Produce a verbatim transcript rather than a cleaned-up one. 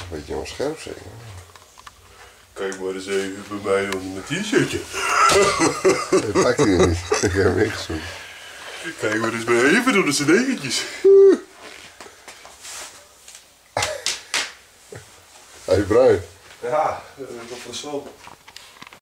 een beetje onscherp zeker. Kijk maar eens even bij mij onder mijn t-shirtje. Dat pakt hij niet. Ik heb hem ingezoomd. Kijk maar eens bij even door de cd'tjes. Hij is bruin. Ja, dat is wel.